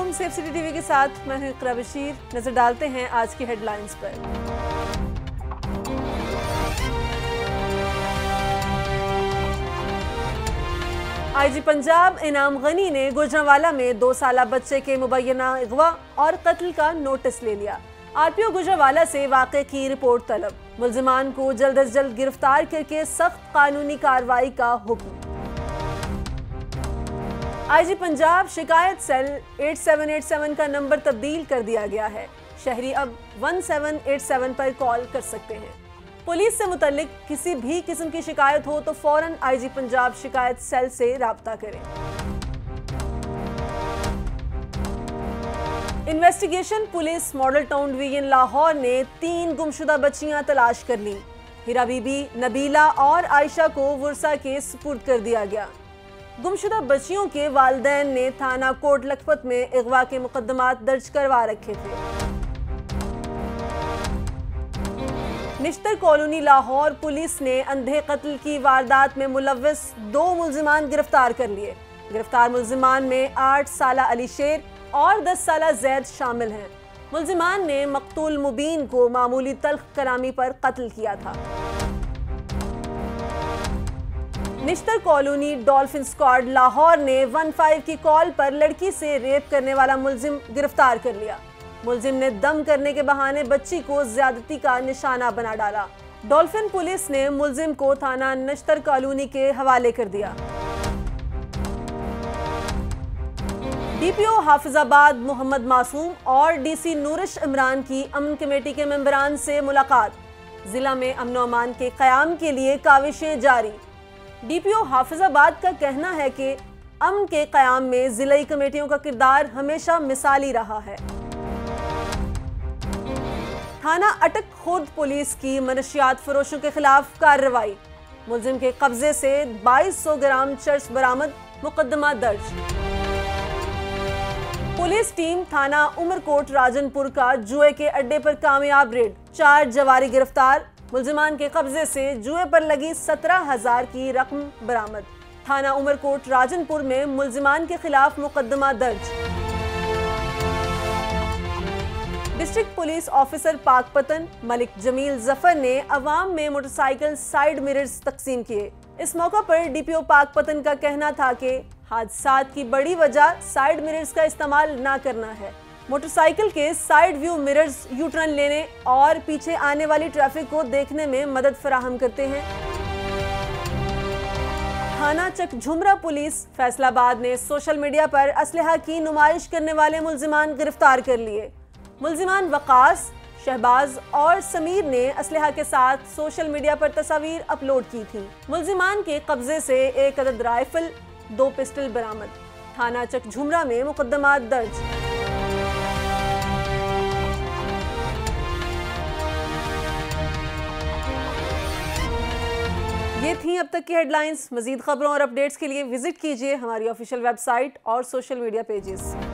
अलैकुम, safe city TV के साथ मैं हूं इकरा बशीर। नजर डालते हैं आज की हेडलाइंस पर। आईजी पंजाब इनाम गनी ने गुजरांवाला में 2 साला बच्चे के मुबैना अगवा और कत्ल का नोटिस ले लिया। आरपीओ गुजरांवाला से वाक़े की रिपोर्ट तलब। मुल्जिमान को जल्द अज जल्द गिरफ्तार करके सख्त कानूनी कार्रवाई का हुक्म। आईजी पंजाब शिकायत सेल 8787 का नंबर तब्दील कर दिया गया है। शहरी अब 1787 पर कॉल कर सकते हैं। पुलिस से मुतल्लिक किसी भी किस्म की शिकायत हो तो फौरन आईजी पंजाब शिकायत सेल से राब्ता करें। Investigation police model town division Lahore ने 3 गुमशुदा बच्चियां तलाश कर ली। हिरा बीबी, नबीला और आयशा को वुरसा के सुपुर्द कर दिया गया। गुमशुदा बच्चियों के वालिदैन ने थाना कोट लखपत में अगवा के मुकदमात दर्ज करवा रखे थे। निश्तर कॉलोनी लाहौर पुलिस ने अंधे कत्ल की वारदात में मुलव्वस 2 मुल्जिमान गिरफ्तार कर लिए। गिरफ्तार मुल्जिमान में 8 साला अली शेर और 10 साला जैद शामिल हैं। मुल्जिमान ने मकतूल मुबीन को मामूली तल्ख कलामी पर कत्ल किया था। Nishtar colony dolphin squad Lahore ने 15 की कॉल पर लड़की से रेप करने वाला मुल्जिम गिरफ्तार कर लिया। मुल्जिम ने दम करने के बहाने बच्ची को ज्यादती का निशाना बना डाला। डॉल्फिन पुलिस ने मुल्जिम को थाना निश्तर कॉलोनी के हवाले कर दिया। डीपीओ हाफिजाबाद मोहम्मद मासूम और डीसी नूरिश इमरान की अमन कमेटी के मेंबरान से मुलाकात। जिला में अमन व अमान के क़याम के लिए काविशें जारी। डीपीओ हाफिजाबाद का कहना है कि अमन के क़याम में जिलाई कमेटियों का किरदार हमेशा मिसाली रहा है। थाना अटक खुर्द पुलिस की मनशियात फरोशों के खिलाफ कार्रवाई। मुल्जिम के कब्जे से 2200 ग्राम चर्स बरामद, मुकदमा दर्ज। पुलिस टीम थाना उमरकोट राजनपुर का जुए के अड्डे पर कामयाब रेड। 4 जवारी गिरफ्तार। मुल्जिमान के कब्जे से जुए पर लगी 17,000 की रकम बरामद। थाना उमरकोट राजनपुर में मुल्जिमान के खिलाफ मुकदमा दर्ज। District police officer Pakpattan Malik Jamil Zafar ने अवाम में मोटरसाइकिल साइड मिरर्स तकसीम किए। इस मौका पर डीपीओ पाकपतन का कहना था कि हादसात की बड़ी वजह साइड मिरर्स का इस्तेमाल ना करना है। मोटरसाइकिल के side view mirrors U turn लेने और पीछे आने वाली ट्रैफिक को देखने में मदद फराहम करते हैं। थाना चक झुमरा पुलिस फैसलाबाद ने सोशल मीडिया पर असलहा की नुमाइश करने वाले मुल्जिमान गिरफ्तार कर लिए। मुल्जिमान वकास, शहबाज और समीर ने असलहा के साथ सोशल मीडिया पर तस्वीर अपलोड की थी। मुल्जिमान के कब्जे से 1 अदद राइफल, 2 पिस्टल बरामद। थाना चक झुमरा में मुकदमा दर्ज। ये थी अब तक की हेडलाइंस। मजीद खबरों और अपडेट्स के लिए विजिट कीजिए हमारी ऑफिशियल वेबसाइट और सोशल मीडिया पेजेस।